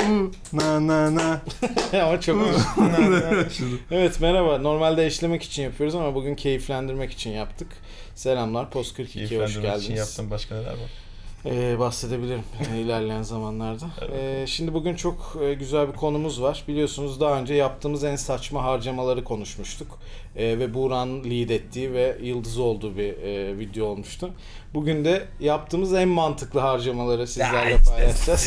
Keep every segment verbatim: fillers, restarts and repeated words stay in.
Na na na. Ama çok Evet merhaba. Normalde eşlemek için yapıyoruz ama bugün keyiflendirmek için yaptık. Selamlar. Post kırk iki'ye hoş geldiniz. için yaptığım başka neler var? Ee, bahsedebilirim ilerleyen zamanlarda. Evet. Ee, şimdi bugün çok güzel bir konumuz var. Biliyorsunuz daha önce yaptığımız en saçma harcamaları konuşmuştuk. Ee, ve Buğra'nın lead ettiği ve yıldızı olduğu bir e, video olmuştu. Bugün de yaptığımız en mantıklı harcamaları sizlerle paylaşacağız.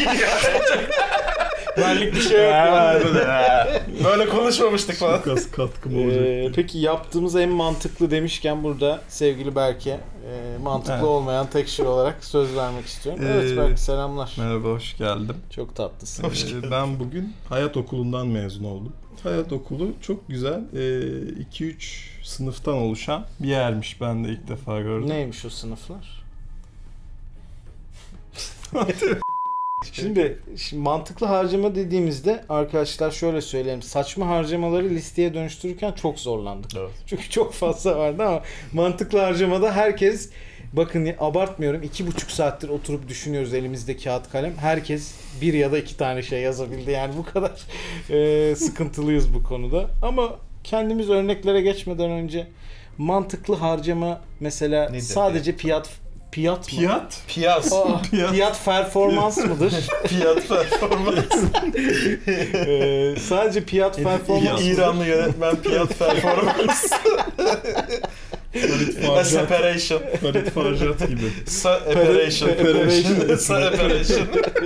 Benlik bir şey yok. Böyle konuşmamıştık falan. Çok az katkım olacak. Ee, peki yaptığımız en mantıklı demişken burada sevgili Berke e, mantıklı evet. olmayan tek şey olarak söz vermek istiyorum. Ee, Evet Berke selamlar. Merhaba, hoş geldim. Çok tatlısın. Hoş ee, ben bugün Hayat Okulu'ndan mezun oldum. Hayat Okulu çok güzel iki üç sınıftan oluşan bir yermiş. Ben de ilk defa gördüm. Neymiş o sınıflar? Şimdi, şimdi mantıklı harcama dediğimizde arkadaşlar şöyle söyleyeyim. Saçma harcamaları listeye dönüştürürken çok zorlandık. Evet. Çünkü çok fazla vardı ama mantıklı harcamada herkes, bakın abartmıyorum, iki buçuk saattir oturup düşünüyoruz elimizde kağıt kalem. Herkes bir ya da iki tane şey yazabildi. Yani bu kadar e, sıkıntılıyız bu konuda. Ama kendimiz örneklere geçmeden önce mantıklı harcama mesela nedir sadece fiyat Piyat mı? Piyat? Piyas. Oh, piyat. Piyat performans mıdır? Piyat performans. ee, sadece piyat performans. İranlı yönetmen piyat performans. Separation. Farid Farjat gibi. Separation. Separation.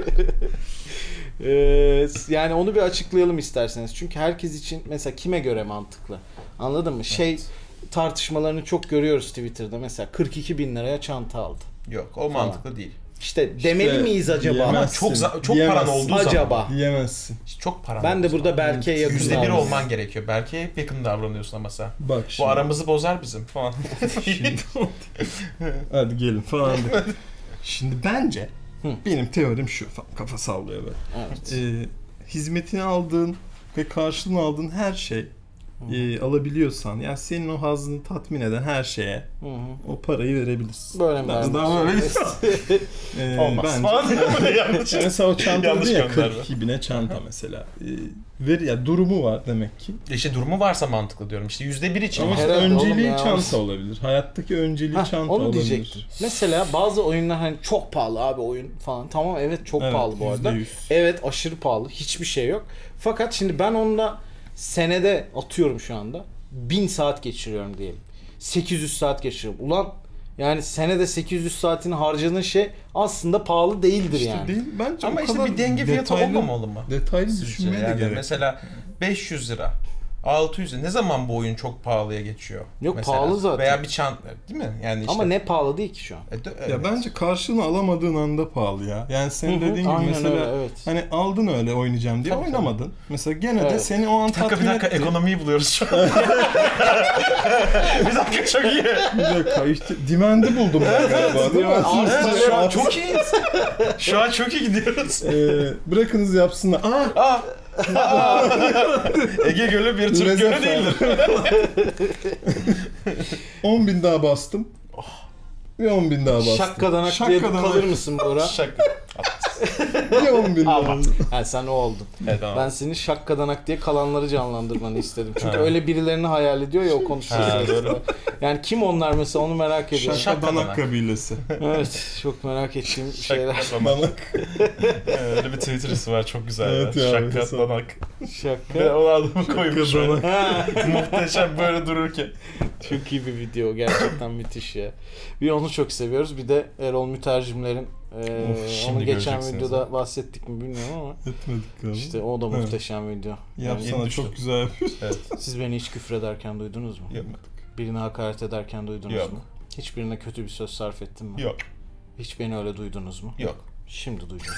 Ee, yani onu bir açıklayalım isterseniz. Çünkü herkes için mesela kime göre mantıklı? Anladın mı? Evet. Şey tartışmalarını çok görüyoruz Twitter'da. Mesela kırk iki bin liraya çanta aldı. Yok, o mantıklı falan değil. İşte demeli işte miyiz acaba? Ama çok çok paran olduğu acaba. zaman. Diyemezsin. İşte çok paran. Ben de burada zaman. Berke'ye yakın yüzde bir olman gerekiyor. Berke'ye hep yakın davranıyorsun ama sen. Bak şimdi. Bu aramızı bozar bizim falan. Şimdi. Hadi gelin falan. Şimdi bence Hı. benim teorim şu, kafa sallıyor böyle. Evet. Ee, hizmetini aldığın ve karşılığını aldığın her şey e, alabiliyorsan, yani senin o hazzını tatmin eden her şeye Hı hı. o parayı verebilirsin. Böyle mi? Daha böyle ee, olmaz bence, yanlış. Mesela o çanta dedi ya kırk iki bine çanta mesela. Ee, ver ya, durumu var demek ki. İşte durumu varsa mantıklı diyorum. İşte yüzde bir için. Ama işte önceliği çanta olabilir. Hayattaki önceliği Heh, çanta onu olabilir. Diyecektim. Mesela bazı oyunlar hani çok pahalı abi oyun falan. Tamam evet çok evet, pahalı bu arada. yüzde yüz. Evet aşırı pahalı. Hiçbir şey yok. Fakat şimdi ben onunla senede atıyorum şu anda bin saat geçiriyorum diyelim. sekiz yüz saat geçiriyorum. Ulan yani senede sekiz yüz saatini harcadığın şey aslında pahalı değildir işte yani. Değil, bence ama işte bir denge fiyatı olmamalı mı? Detaylı düşünmeye yani de gerek. Mesela beş yüz lira. altı yüz lira. Ne zaman bu oyun çok pahalıya geçiyor? Yok mesela? Pahalı zaten. Veya bir çanta değil mi? Yani işte. Ama ne pahalı değil ki şu an. E, de, evet. Ya bence karşılığını alamadığın anda pahalı ya. Yani senin dediğin gibi aynen mesela öyle, evet. hani aldın öyle oynayacağım diye tabii, oynamadın. Tabii. Mesela gene evet. de seni o an bir dakika, tatmin bir dakika etti. Ekonomiyi buluyoruz şu an. Bir dakika çok iyi. Bir dakika işte Demand'i buldum ben galiba değil mi? Evet, şu an çok iyi. Şu an çok iyi gidiyoruz. Ee, bırakınız yapsınlar. Aa! Aa! Ege Gölü bir Türk Gölü değildir. on bin daha bastım. Bir on bin daha bastım. Şakkadanak diye kalır mısın Bora? Şakka. Bir on bin daha. Yani sen o oldun. Evet, tamam. Ben senin şakkadanak diye kalanları canlandırmanı istedim. Çünkü öyle birilerini hayal ediyor ya o konuşuyor. Yani kim onlar mesela onu merak ediyorum. Şakkadanak kabilesi. Evet çok merak ettiğim şeyler. Şakkadanak. Öyle bir Twitter'ısı var çok güzel. Evet ya. Ya, Şakkadanak. Şakka. Ve o adamı koymuş. Muhteşem böyle dururken. Çok iyi bir video gerçekten müthiş ya. Bir onu çok seviyoruz. Bir de Erol Mütercimler'in Ee, of, onu geçen videoda ha. bahsettik mi bilmiyorum ama etmedik galiba. İşte o da muhteşem evet. video. Yapsana yani çok güzel yapıyor. Evet. Siz beni hiç küfrederken duydunuz mu? Yapmadık. Birine hakaret ederken duydunuz Yok. mu? Hiçbirine kötü bir söz sarf ettim mi? Yok. Hiç beni öyle duydunuz mu? Yok. Şimdi duydunuz.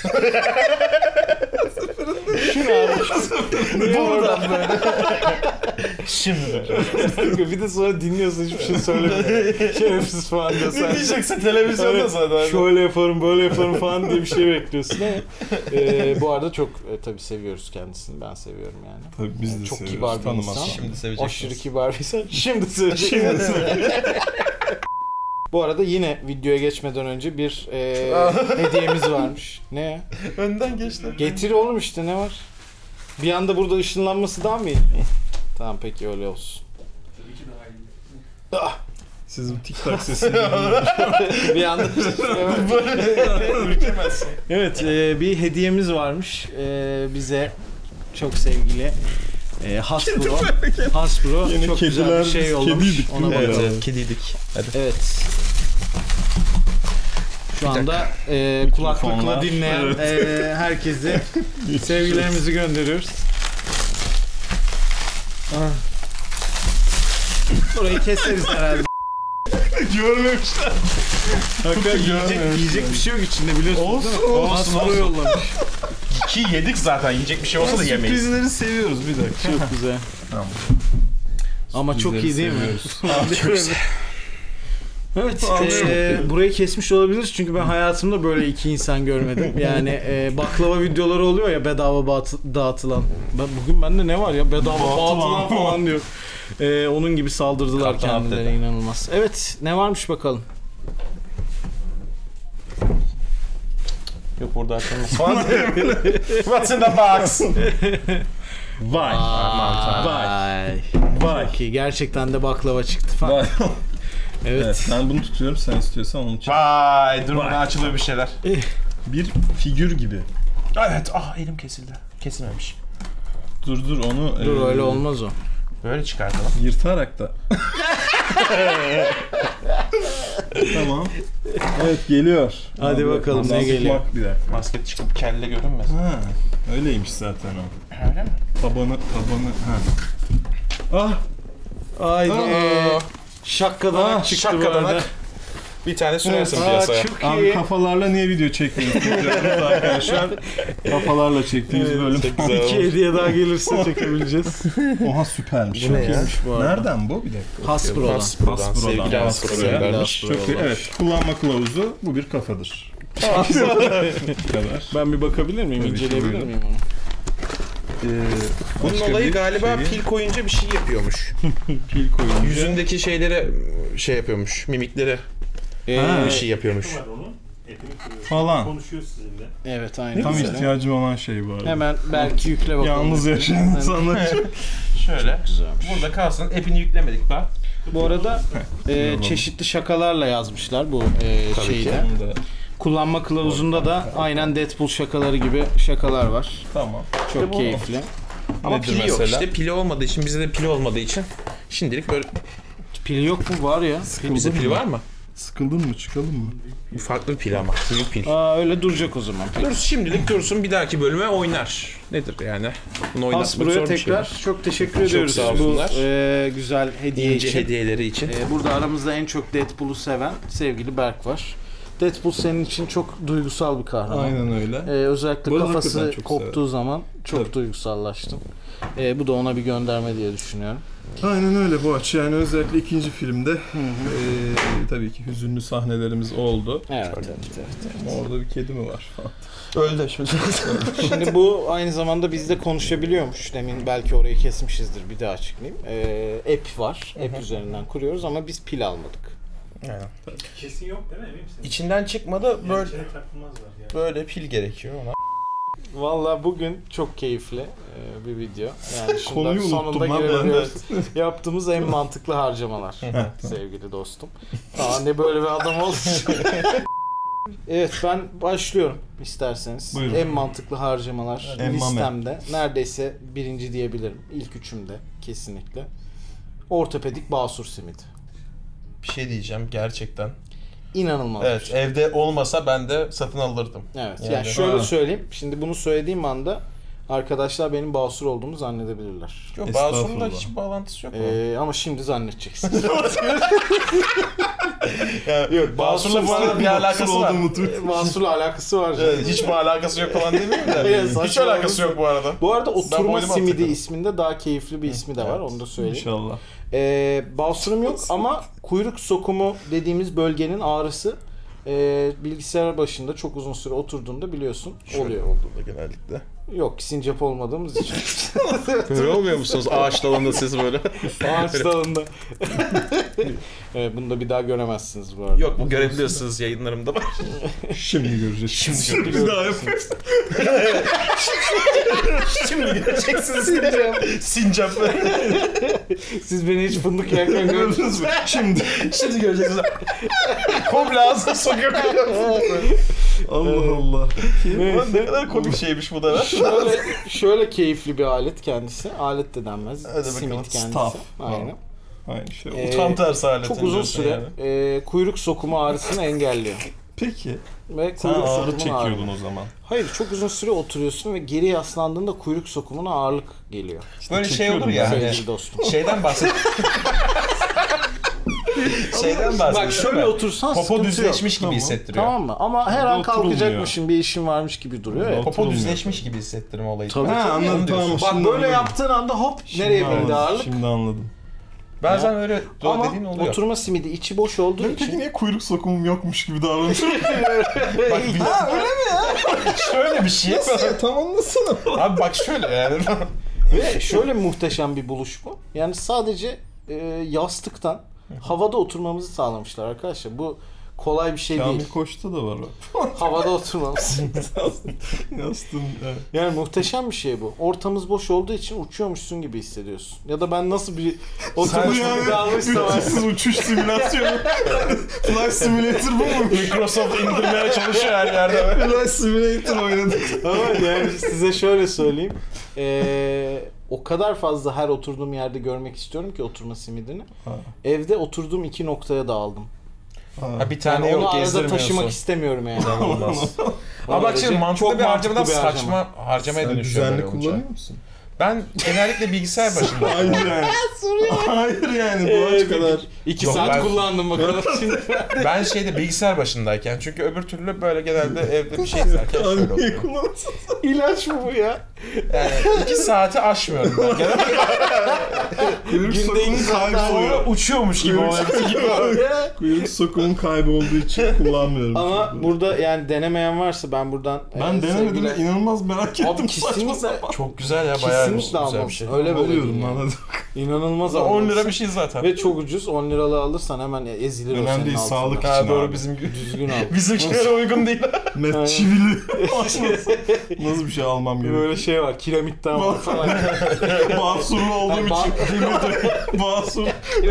Şunu abi. Buradan böyle. Şimdi duydunuz. Bir de sonra dinliyorsun hiçbir şey söylemiyor. Şerefsiz falan diyorsun. Ne diyeceksin televizyonda evet, zaten. Şöyle yaparım böyle yaparım falan diye bir şey bekliyorsun. ee, bu arada çok e, tabii seviyoruz kendisini. Ben seviyorum yani. Tabii biz de yani çok seviyoruz. Kibar bir Tanımaz. insan. Şimdi seveceksiniz. Aşırı kibar bir insan. Şimdi seveceksiniz. Bu arada yine videoya geçmeden önce bir e, hediyemiz varmış. Ne ya? Önden geçti. Getir oğlum işte ne var? Bir anda burada ışınlanması daha mı iyi? Tamam peki öyle olsun. Tabii ki daha iyi. Ah, Siz bu tik tak sesini bir anda Ürkemezsin. Evet e, bir hediyemiz varmış e, bize çok sevgili e, Hasbro. Hasbro Yine çok güzel kediler, bir şey biz yollamış. kediydik, değil Ona mi? bakalım. Evet, kediydik. Hadi. Evet. Şu anda e, kulaklıkla Mikrofonlar. dinleyen Evet. e, herkese sevgilerimizi gönderiyoruz. Ah. Burayı keseriz herhalde. Görmemişler. Hakikaten yiyecek, görmemiş. yiyecek bir şey yok içinde biliyorsunuz Olsun, değil mi? olsun, Hasbro olsun. yollamış. Ki yedik zaten. Yiyecek bir şey olsa da yemeyiz. Sürprizleri seviyoruz bir dakika. Çok güzel. Tamam. Ama çok iyi değil mi? Seviyoruz. Çok güzel. Evet, Anlıyorum. e, burayı kesmiş olabiliriz çünkü ben hayatımda böyle iki insan görmedim. Yani e, baklava videoları oluyor ya bedava bat- dağıtılan. Ben, bugün bende ne var ya bedava dağıtılan falan diyor. E, onun gibi saldırdılar Kaptan kendilerine Abdülhamid. inanılmaz. Evet, ne varmış bakalım. Yok burada açılmaz. What's in the box? Vay. Vay. Vay. Çok iyi. Gerçekten de baklava çıktı falan. Vay. Evet. Evet, ben bunu tutuyorum, sen istiyorsan onu çek. Vay dur Vay. bana açılıyor bir şeyler. Bir figür gibi. Evet ah elim kesildi. Kesilmemiş. Dur dur onu Dur e, öyle olmaz o. Böyle çıkartalım. yırtarak da. Tamam. Evet geliyor. Hadi Abi, bakalım, ne nasıl geliyor? bak bir dakika. Basket çıkıp kelle görünmez. Ha, öyleymiş zaten o. Öyle mi? Tabanı tabanı ha. Ah, Haydi. Aa, Şakkadan Ah, çıktı bu şakkadan arada. ak. Bir tane sürersin Aa, piyasaya. çok abi iyi. kafalarla niye video çekmiyoruz? Evet arkadaşlar. Kafalarla çektiğimiz Evet, bölüm. çok güzel. İki hediye daha gelirse çekebileceğiz. Oha süpermiş. Bu ne ya? İyiymiş bu arada. Nereden bu? Bir dakika. Hasbro'dan. Hasbro'dan. Hasbro'dan. Sevgili Hasbro Hasbro'dan. göndermiş. Hasbro. Çok iyi. Evet. Kullanma kılavuzu bu bir kafadır. Bu kadar. Ben bir bakabilir miyim? Tabii ki, İnceleyebilir buyurun. miyim onu? Ee, Bunun başka olayı bir galiba şeyi- pil koyunca bir şey yapıyormuş. pil koyunca. Yüzündeki şeylere şey yapıyormuş. Mimiklere Ha. bir şey yapıyormuş. Var onun. Etini kırıyor. Falan. Konuşuyor sizinle. Evet aynen. Tam Güzel. ihtiyacım olan şey bu arada. Hemen belki yükle bakalım. Yalnız yaşayan insanlar için. Şöyle. Güzelmiş. Burada kalsın. App'ini yüklemedik daha. Bu arada e, Eyvallah. çeşitli şakalarla yazmışlar bu e, Tabii şeyde. ki. Onu da- Kullanma kılavuzunda da aynen Deadpool şakaları gibi şakalar var. Tamam. Çok bu. keyifli. Ama Nedir pili yok mesela? işte. Pili olmadığı için, bizde de pili olmadığı için şimdilik böyle... Pili yok mu? Var ya. Bizde pili var mı? Sıkıldın mı? Çıkalım mı? Bu farklı bir pil ama. Büyük pil. Aa, öyle duracak o zaman. Dur şimdilik dursun, bir dahaki bölüme oynar. Nedir yani? Bunu oynatmak Hasbro'ya zor bir şey. tekrar çok teşekkür Çok ediyoruz sağ bu olsunlar. e, güzel hediye İnce için. hediyeleri için. E, burada aramızda en çok Deadpool'u seven sevgili Berk var. Deadpool senin için çok duygusal bir kahraman. Aynen öyle. E, özellikle Bu arada kafası hakikaten çok koptuğu severim. zaman çok Tabii. duygusallaştım. E, bu da ona bir gönderme diye düşünüyorum. Aynen öyle bu açı. Yani özellikle ikinci filmde eee, tabii ki hüzünlü sahnelerimiz oldu. Evet, evet, evet, evet. Orada bir kedi mi var falan. Öldü şimdi. Şimdi bu aynı zamanda bizde konuşabiliyormuş. Demin belki orayı kesmişizdir. Bir daha açıklayayım. E, app var. App üzerinden kuruyoruz ama biz pil almadık. Yani. Kesin yok değil mi? Emin misin? İçinden çıkmadı Yani böyle içine takılmazlar yani. böyle pil gerekiyor ona. Vallahi bugün çok keyifli e, bir video. Yani şundan Konuyu sonunda unuttum lan ben de. girebiliyoruz. Yaptığımız en mantıklı harcamalar sevgili dostum. Aa ne böyle bir adam oldu. Evet ben başlıyorum isterseniz. Buyurun. En mantıklı harcamalar En listemde. Neredeyse birinci diyebilirim. İlk üçümde kesinlikle. Ortopedik basur simidi. Bir şey diyeceğim gerçekten. İnanılmaz bir Evet şey. evde olmasa ben de satın alırdım. Evet. Yani- Yani şöyle Ha. söyleyeyim. Şimdi bunu söylediğim anda arkadaşlar benim basur olduğumu zannedebilirler. Yok Estağfurullah. Basur'un da hiç bağlantısı yok mu? Ee, ama şimdi zannedeceksiniz. Yok Basur'la bu arada bir alakası var. Masur'la alakası var. canım. Evet, hiç mi alakası yok falan demiyorum da. Evet, Hiç saçma alakası yok bu arada. Bu arada Ben oturma boynuma simidi tıkladım. isminde daha keyifli bir ismi de var. evet. Onu da söyleyeyim. İnşallah. Ee, basurum yok ama kuyruk sokumu dediğimiz bölgenin ağrısı e, bilgisayar başında çok uzun süre oturduğunda biliyorsun Şöyle oluyor. olduğunda genellikle. Yok, sincap olmadığımız için. Böyle olmuyor musunuz ağaç dalında siz böyle? Ağaç dalında. Evet, bunu da bir daha göremezsiniz bu arada. Yok bu görebilirsiniz yayınlarımda var. Şimdi göreceğiz. Şimdi Şimdi göreceğiz. bir daha yapıyoruz. Şimdi göreceksiniz. Sincap. Sincap. Siz beni hiç fındık yerken gördünüz mü? Şimdi. Şimdi göreceksiniz. Komple ağzına sokuyor. Allah Allah. Ulan ne kadar komik şeymiş bu da. Şöyle, şöyle keyifli bir alet kendisi. Alet de denmez. Hadi bakalım. Simit kendisi. Staff. Aynen. Aynı şey. Ee, Tam tersi alet. Çok uzun süre e, kuyruk sokumu ağrısını engelliyor. Peki. Ve Sen kuyruk ağrı sokumun çekiyordun ağrı- o zaman. Hayır, çok uzun süre oturuyorsun ve geri yaslandığında kuyruk sokumuna ağırlık geliyor. Böyle şey olur çekiyordum ya ben. hani Sevgili dostum. şeyden bahset. şeyden bahset. Bak şöyle otursan Popo sıkıntı düzleşmiş gibi Tamam. hissettiriyor. Yok. Tamam mı? Ama her Burada an oturulmuyor. kalkacakmışım, bir işim varmış gibi duruyor ya. Burada Popo Oturulmuyor. düzleşmiş gibi hissettirme olayı. Tabii. Ha anladım Onu diyorsun. tamam. Bak şimdi böyle anladım. yaptığın anda hop Şimdi nereye anladım, bindi ağırlık? Şimdi anladım. Bazen öyle Ama dediğin oluyor. oturma simidi içi boş olduğu Peki için niye kuyruk sokumum yokmuş gibi davranıyorsun? Bak, bir ha, öyle mi ya? Şöyle bir şey. Tam anlasana. Abi bak şöyle yani. ve şöyle muhteşem bir buluş bu. Yani sadece e, yastıktan havada oturmamızı sağlamışlar arkadaşlar. Bu kolay bir şey Kamil değil. Koç'ta da var o. Havada oturmamız. Yastığım. Evet. Yani muhteşem bir şey bu. Ortamız boş olduğu için uçuyormuşsun gibi hissediyorsun. Ya da ben nasıl bir oturmuş gibi kalmışsam. Ücretsiz uçuş simülasyonu. Flight Simulator bu mu? Microsoft indirmeye çalışıyor her yerde. Flight Simulator oynadık. Ama yani size şöyle söyleyeyim. Ee, o kadar fazla her oturduğum yerde görmek istiyorum ki oturma simidini. Ha. Evde oturduğum iki noktaya dağıldım. Ha, bir tane Yani onu yok arada gezdirmiyorsun. taşımak istemiyorum yani. Olmaz. Ama bak şimdi Çok mantıklı bir harcamadan mantıklı bir harcama. saçma harcamaya Sen dönüşüyor. düzenli böyle olunca. kullanıyor musun? Ben genellikle bilgisayar başında. Hayır yani. Hayır yani bu Ee, aç kadar. İki Yok, saat ben- kullandım bakalım şimdi. Ben şeyde bilgisayar başındayken çünkü öbür türlü böyle genelde evde bir şey izlerken şöyle Niye oluyor. kullanıyorsun? İlaç mı bu ya? Yani iki saati aşmıyorum ben. Genelde Kuyruk Günde sokumun iki saat sonra kayboluyor. uçuyormuş gibi oluyor. Kuyruk sokumun kaybolduğu için kullanmıyorum. Ama şimdi. burada yani denemeyen varsa ben buradan Ben e, denemedim sevgili- ve inanılmaz merak ettim. Abi Saçma kesinlikle sapan. Çok güzel ya bayağı kesinlikle güzel bir almam. şey. Öyle böyle Alıyorum değil yani. anladım. İnanılmaz on lira almalısın. bir şey zaten. Ve çok ucuz. on liralığı alırsan hemen ezilir o Önemli senin değil, altında. sağlık Ha için doğru abi. bizim Düzgün al. bizimkilere uygun değil. Met çivili. Nasıl bir şey almam gerekiyor? Böyle şey var. Kiramitten var falan. Basurlu olduğum Ben için. Basur.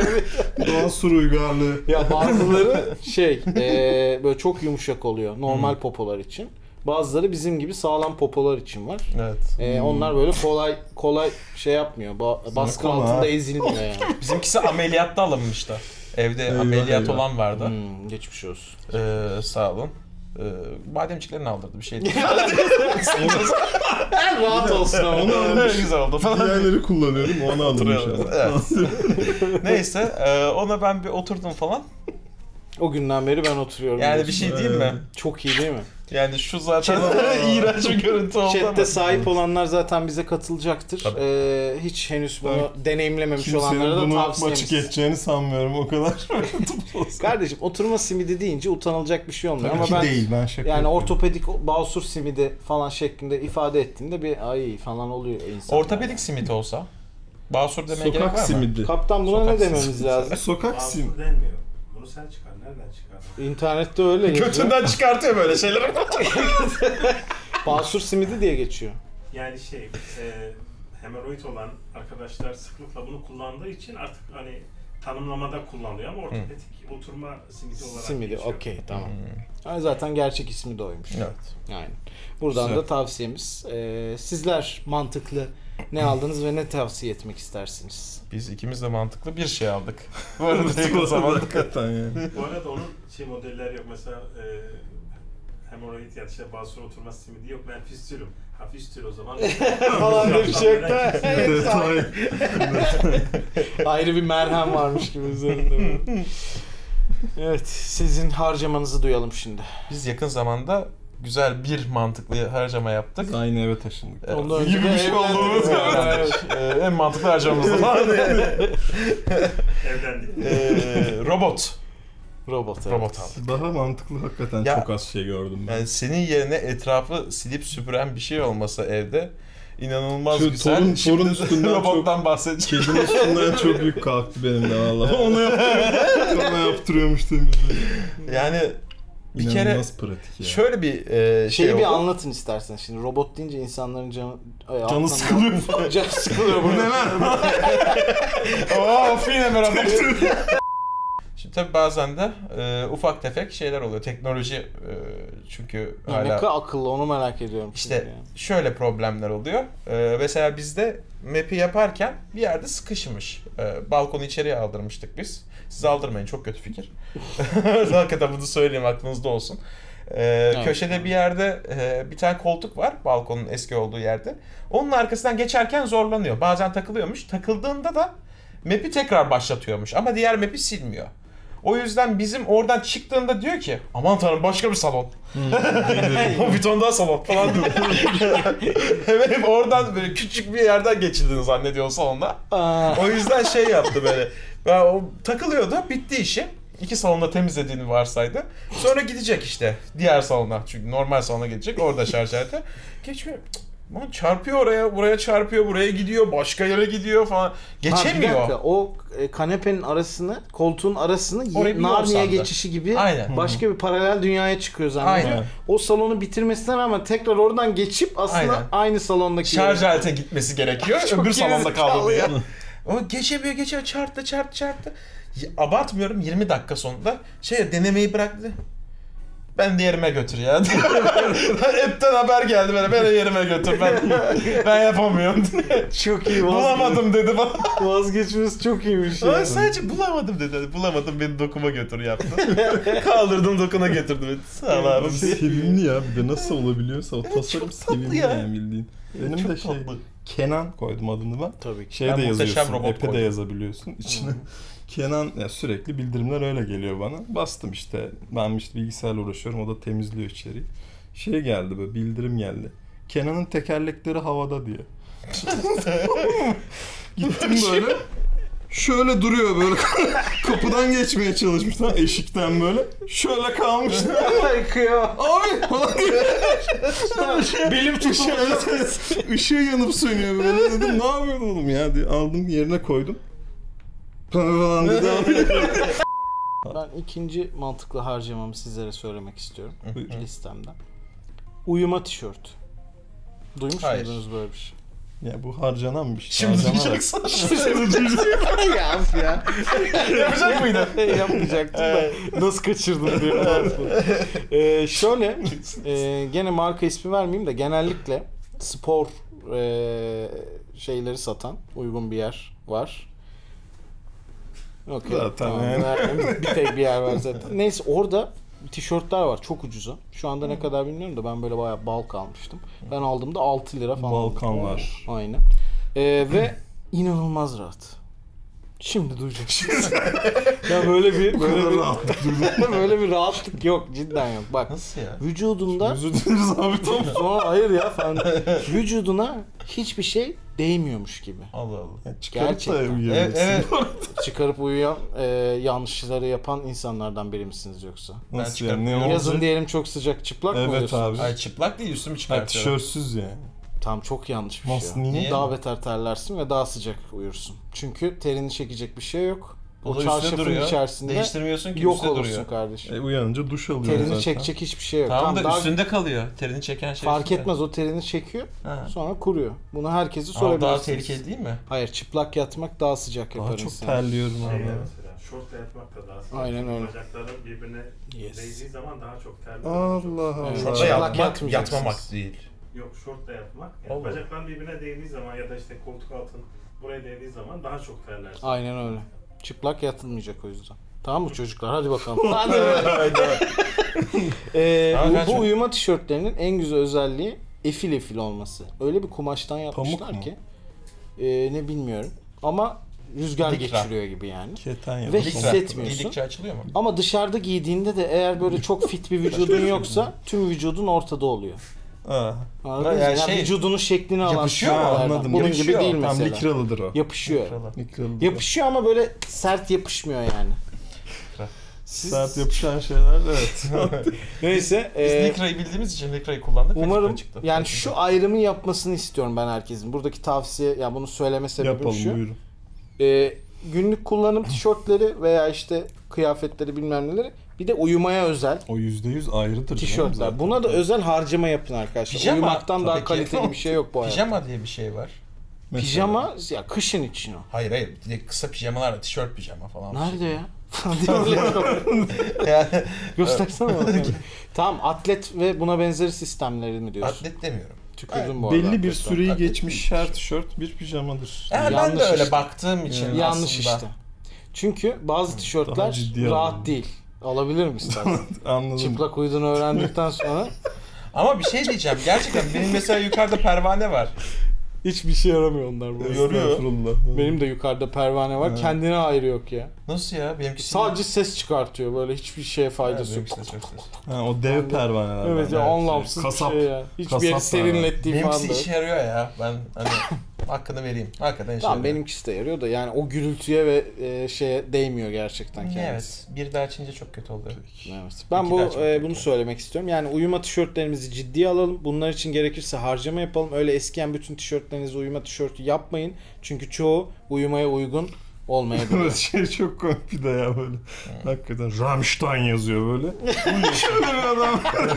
Basur uygarlığı. Ya bazıları şey e, böyle çok yumuşak oluyor. Normal popolar için. Bazıları bizim gibi sağlam popolar için var. Evet. E, onlar böyle kolay kolay şey yapmıyor. Ba- baskı konu altında ha. ezilmiyor yani. Bizimkisi ameliyatta alınmıştı. Evde Eyvah, ameliyat eyvah. olan vardı. Hmm, geçmiş olsun. Ee, sağ olun. Ee, bademciklerini aldırdı bir şey değil. Rahat olsun ama. Onu Öyle almış. güzel oldu falan. Diğerleri kullanıyorum. Onu almış. Oturuyoruz. Evet. Neyse e, ona ben bir oturdum falan. O günden beri ben oturuyorum. Yani bir şey diyeyim mi? Çok iyi değil mi? Yani şu zaten iğrenç bir görüntü oldu Chatte ama. sahip olanlar zaten bize katılacaktır. Tabii. Ee, hiç henüz bunu deneyimlememiş olanlara Kimsenin da bunu tavsiyemiz. açık edeceğini sanmıyorum o kadar. Kardeşim oturma simidi deyince utanılacak bir şey olmuyor Tabii ama ki ben değil ben şaka yani yapıyorum. ortopedik basur simidi falan şeklinde ifade ettiğinde bir ay falan oluyor insan. Ortopedik simit olsa. Basur demeye gerek var Sokak mı? simidi. Kaptan buna Sokak ne dememiz lazım? Sokak sim. Basur denmiyor. Bunu sen çıkar. Nereden çıkar? İnternette öyle yazıyor. Götünden çıkartıyor böyle şeyleri. Basur simidi diye geçiyor. Yani şey, e, hemoroid olan arkadaşlar sıklıkla bunu kullandığı için artık hani tanımlamada kullanılıyor ama ortopedik oturma simidi olarak Simidi, geçiyor. okey tamam. Yani zaten gerçek ismi de oymuş. Evet. Yani buradan Güzel. da tavsiyemiz. Ee, sizler mantıklı ne aldınız ve ne tavsiye etmek istersiniz? Biz ikimiz de mantıklı bir şey aldık. Bu arada yakın zamanda. Hakikaten yani. Bu arada onun şey modelleri yok. Mesela e, hemoroid ya da işte basur oturma simidi yok. Ben fistülüm. Ha fistül o zaman. Falan diye bir şey yok da. Detay. Ayrı bir merhem varmış gibi üzerinde. Evet, sizin harcamanızı duyalım şimdi. Biz yakın zamanda güzel bir mantıklı harcama yaptık. Aynı eve taşındık. Evet. Ondan önce Gibi de bir şey evlendik. olduğumuz Yani. Ee, en mantıklı harcamamızdı falan. Evlendik. Ee, robot. Robot. Evet. Robot aldık. Daha mantıklı hakikaten Ya- çok az şey gördüm ben. Yani senin yerine etrafı silip süpüren bir şey olmasa evde inanılmaz Şu güzel. torun- Şimdi torun de üstünden robottan bahsedeceğim. Kedinin üstünden çok yük kalktı benim de valla. Ona yaptırıyor. Ona yaptırıyormuş temizliği. Yani bir kere İnanılmaz pratik ya. şöyle bir e, şey Şeyi bir oldu. anlatın istersen. Şimdi robot deyince insanların canı ay, Canı aklına- sıkılıyor. Canı sıkılıyor. Bu ne lan? Aa, fine merhaba. Şimdi tabii bazen de e, ufak tefek şeyler oluyor. Teknoloji e, çünkü Ne hala kadar akıllı onu merak ediyorum. işte şimdi yani. şöyle problemler oluyor. E, mesela bizde map'i yaparken bir yerde sıkışmış. E, balkonu içeriye aldırmıştık biz. Siz aldırmayın, çok kötü fikir. Hakikaten bunu söyleyeyim, aklınızda olsun. E, Evet. Köşede bir yerde e, bir tane koltuk var, balkonun eski olduğu yerde. Onun arkasından geçerken zorlanıyor. Bazen takılıyormuş. Takıldığında da map'i tekrar başlatıyormuş ama diğer map'i silmiyor. O yüzden bizim oradan çıktığında diyor ki aman tanrım başka bir salon. Bir ton daha salon falan diyor. Hemen oradan böyle küçük bir yerden geçildiğini zannediyor salonda. Aa, O yüzden şey yaptı böyle. Ben o takılıyordu, bitti işi. İki salonda temizlediğini varsaydı. Sonra gidecek işte diğer salona. Çünkü normal salona gidecek. Orada şarj aleti. Geçmiyor. Lan çarpıyor oraya, buraya çarpıyor, buraya gidiyor, başka yere gidiyor falan. ha, bir Geçemiyor. dakika, o e, kanepenin arasını, koltuğun arasını Orayı ye- bir yol Narnia sandı. geçişi gibi Aynen. başka bir paralel dünyaya çıkıyor zannediyor. Aynen. O salonu bitirmesine rağmen tekrar oradan geçip aslında Aynen. aynı salondaki Şarj yere- alete gitmesi gerekiyor. Çok Öbür salonda kaldı diye. gerizekalı O geçemiyor, geçemiyor, çarptı, çarptı, çarptı. Ya, abartmıyorum, yirmi dakika sonunda şey denemeyi bıraktı. Ben de yerime götür ya. Hepten haber geldi bana. Beni yerime götür. Ben ben yapamıyorum. Çok iyi vazgeç- Bulamadım dedi bana. Vazgeçmesi çok iyiymiş Ama ya. sadece bulamadım dedi. Bulamadım, beni dokuma götür yaptı. Kaldırdım, dokuna getirdim. Beni. Sağ ol abi. Sevimli ya, bir de nasıl olabiliyorsa o tasarım çok tatlı sevimli ya. yani bildiğin. Benim Çok de şey tatlı. Kenan koydum adını ben. Tabii ki. Şey Ben de muhteşem yazıyorsun, robot app'e de koydum. yazabiliyorsun içine. Kenan ya sürekli bildirimler öyle geliyor bana. Bastım işte, ben işte bilgisayarla uğraşıyorum, o da temizliyor içeriği. Şey geldi böyle, bildirim geldi. Kenan'ın tekerlekleri havada diye. Gittim böyle. Şöyle duruyor böyle. Kapıdan geçmeye çalışmışlar eşikten böyle. Şöyle kalmış. Yıkıyor. Abi falan diye. Belim tutuldu. Işığı yanıp sönüyor böyle. Dedim ne yapıyorsun oğlum ya diye. Aldım yerine koydum. Falan dedi. Ben ikinci mantıklı harcamamı sizlere söylemek istiyorum Buyur. listemden. Uyuma tişört. Duymuş Hayır. muydunuz böyle bir şey? Ya bu harcanan bir şey. Şimdi Harcanarak. duyacaksın. ya ya. Yapacak mıydın? Yapmayacaktım da nasıl kaçırdım diye. ee, şöyle e, gene marka ismi vermeyeyim de genellikle spor e, şeyleri satan uygun bir yer var. Okay, Zaten tamam. yani. Ver- bir tek bir yer var zaten. Neyse orada tişörtler var çok ucuza. Şu anda ne kadar bilmiyorum da ben böyle bayağı balk almıştım. Ben aldığımda altı lira falan. Balkanlar. Aynen. Ee, ve inanılmaz rahat. Şimdi duyacaksınız. ya böyle bir böyle bir böyle bir rahatlık yok, cidden yok. Bak Nasıl ya? vücudunda Özür dileriz abi tamam. sonra hayır ya falan. Vücuduna hiçbir şey değmiyormuş gibi. Allah Allah. Ya çıkarıp da Gerçekten. uyuyabilirsin. Evet, Çıkarıp uyuyan, e, yanlışları yapan insanlardan biri misiniz yoksa? Ben Nasıl çıkarıp yani? Ne uyuyorum. oldu? Yazın diyelim çok sıcak, çıplak mı Evet uyuyorsun? abi. Ay çıplak değil, üstümü Ha, çıkartıyorum. tişörtsüz yani. Tam çok yanlış bir Nasıl, şey. niye? Daha beter terlersin ve daha sıcak uyursun. Çünkü terini çekecek bir şey yok. O O da üstüne çarşafın duruyor. içerisinde Değiştirmiyorsun ki, yok üstüne olursun duruyor. kardeşim. E, uyanınca duş alıyorsun Terini zaten. çekecek hiçbir şey yok. Tamam da daha üstünde kalıyor. Terini çeken şey fark üstünde. etmez, o terini çekiyor Ha. sonra kuruyor. Bunu herkese Ama sorabilirsiniz. daha tehlikeli değil mi? Hayır, çıplak yatmak daha sıcak yapar Daha çok insanı. terliyorum Şey abi. mesela şortla yatmak da daha sıkıntı. Aynen öyle. Bacakların birbirine Yes. değdiği zaman daha çok terler. Allah Allah. Evet. Şortla Çıplak yatmak, yatmayacaksınız. yatmamak değil. Yok, şortla yatmak. Yani Allah. bacakların birbirine değdiği zaman ya da işte koltuk altın buraya değdiği zaman daha çok terlersin. Aynen öyle. Çıplak yatılmayacak o yüzden. Tamam mı çocuklar? Hadi bakalım. Hadi. Ee, Tamam, bu, kaç bu mı? uyuma tişörtlerinin en güzel özelliği efil efil olması. Öyle bir kumaştan yapmışlar mu? ki e, ne bilmiyorum ama rüzgar Likra. geçiriyor gibi yani. Keten Ve yapalım. hissetmiyorsun. Giydikçe açılıyor mu? Ama dışarıda giydiğinde de eğer böyle çok fit bir vücudun yoksa tüm vücudun ortada oluyor. Ha, Anladın Yani mı? Yani şey, vücudunun şeklini alan yapışıyor mu? tişörtlerden. Anladım. Bunun Yapışıyor. gibi değil tam mesela. likralıdır o. Yapışıyor. Likralıdır. Yapışıyor ama böyle sert yapışmıyor yani. Sert yapışan şeyler evet. Neyse. Biz e, Likra'yı bildiğimiz için Likra'yı kullandık. ve Umarım Likra çıktı. yani şu ayrımı yapmasını istiyorum ben herkesin. Buradaki tavsiye, yani bunu söyleme sebebim Yapalım şu. buyurun. E, günlük kullanım tişörtleri veya işte kıyafetleri bilmem neleri, bir de uyumaya özel O yüzde yüz ayrıdır. canım tişörtler. zaten. Buna da özel harcama yapın arkadaşlar. Pijama, Uyumaktan daha tabii ki. kaliteli bir şey yok bu hayatta. Pijama diye bir şey var. Mesela. Pijama ya kışın için o. Hayır hayır. Bir de kısa pijamalar, tişört pijama falan. Nerede ya? Öyle yok. Yani Göstersene bana. Tamam, atlet ve buna benzeri sistemleri mi diyorsun? atlet demiyorum. Tükürdüm bu arada. Belli bir atletten. süreyi Atlet geçmiş her tişört bir pijamadır. Yani ben Yanlış de öyle işte. baktığım için Yani. Yanlış aslında. işte. Çünkü bazı Daha tişörtler ciddi rahat alalım. değil. Alabilir misin istersen? Anladım. Çıplak uyduğunu öğrendikten sonra Ama bir şey diyeceğim. Gerçekten benim mesela yukarıda pervane var. hiçbir şey yaramıyor onlar bu. Yoruyor. Estağfurullah. Benim de yukarıda pervane var. Evet. Kendine ayrı yok ya. Nasıl ya? Benimki Sadece ses çıkartıyor, böyle hiçbir şeye faydası yok. Ha, o dev pervaneler. Evet ya, anlamsız Kasap. bir şey ya. Hiçbir kasap yeri var. serinlettiği falan Benimkisi da yok. işe yarıyor ya. Ben hani hakkını vereyim. Hakikaten işe Tamam, yarıyor. benimkisi de yarıyor da yani o gürültüye ve e, şeye değmiyor gerçekten kendisi. Evet. Bir daha açınca çok kötü oluyor. Evet. Ben İki bu daha çok e, kötü. bunu söylemek istiyorum. Yani uyuma tişörtlerimizi ciddiye alalım. Bunlar için gerekirse harcama yapalım. Öyle eskiyen bütün tişörtlerinizi uyuma tişörtü yapmayın. Çünkü çoğu uyumaya uygun olmayabilir. şey çok komik bir de ya böyle. Hakikaten Rammstein yazıyor böyle. Uyuyor şöyle bir adam.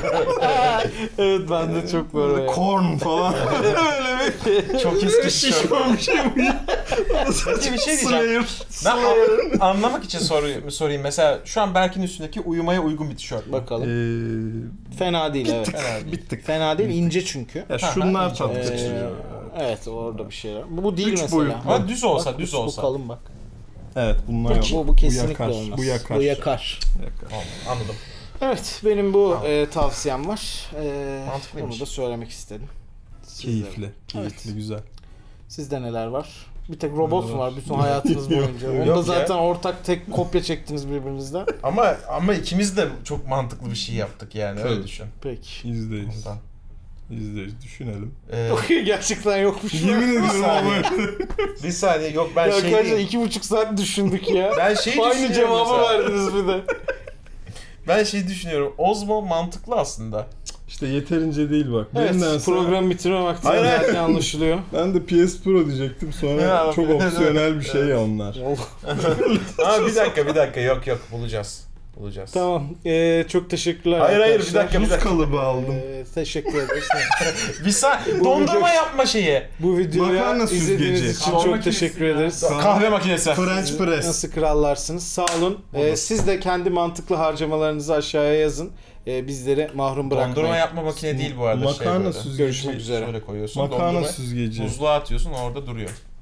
Evet, ben de çok böyle. Böyle Korn falan. Öyle bir Çok eski bir şey. şişman bir şey uyuyor. Peki bir şey diyeceğim. Ben an- anlamak için soruyu, sorayım. Mesela şu an Berk'in üstündeki uyumaya uygun bir tişört. Bak. Bakalım. Ee, Fena değil, evet. Fena değil. bittik. Fena değil, ince çünkü. Ya şunlar Aha, tatlı Ee, kaçırıyor. evet, orada bir şeyler. Bu, bu değil Üç mesela. boyutlu. Ama düz olsa, Bak, düz bu- olsa. Bu kalın bak. Evet bunlar yok. Bu, bu kesinlikle yakar, olmaz. Bu yakar. Bu yakar. yakar. Anladım. Evet, benim bu Tamam. e, tavsiyem var. E, Mantıklıymış. bunu da söylemek istedim. Sizlere. Keyifli. Keyifli güzel. Sizde neler var? Bir tek robot Ne mu var? var bütün hayatınız boyunca? Yok, Onda yok ya. zaten ortak tek kopya çektiniz birbirinizden. Ama ama ikimiz de çok mantıklı bir şey yaptık yani. Öyle Tabii. düşün. Peki. Yüzde yüz. Ondan. Yüzde yüz. Düşünelim. Ee, Gerçekten yokmuş. Yemin ediyorum saniye. ama. bir saniye yok ben Ya şey arkadaşlar diyeyim. iki buçuk saat düşündük ya. Ben şeyi Aynı düşünüyorum cevabı mesela. verdiniz bir de. Ben şey düşünüyorum. Osmo mantıklı aslında. İşte yeterince değil bak. Evet, Benim de mesela- program bitirme vakti Hayır, hayır. zaten anlaşılıyor. Ben de P S Pro diyecektim sonra Ya, çok evet. opsiyonel bir şey ya onlar. Aa bir dakika bir dakika yok yok bulacağız. Bulacağız. Tamam. Ee, çok teşekkürler. Hayır, hayır, arkadaşlar. bir dakika, bir Buz dakika. kalıbı aldım. Ee, teşekkür ederiz. Bir sa- dondurma yapma şeyi. Bu videoya Makarna izlediğiniz süzgeci. için Kahve çok makinesi teşekkür ya. ederiz. Kahve makinesi. French press. Nasıl krallarsınız? Sağ olun. Ee, siz de kendi mantıklı harcamalarınızı aşağıya yazın. Ee, bizleri mahrum bırakmayın. Dondurma yapma makine değil bu arada. Makarna şey böyle. süzgeci. Görüşmek üzere. Şöyle koyuyorsun. Makarna dondurma, süzgeci. buzluğa atıyorsun orada duruyor.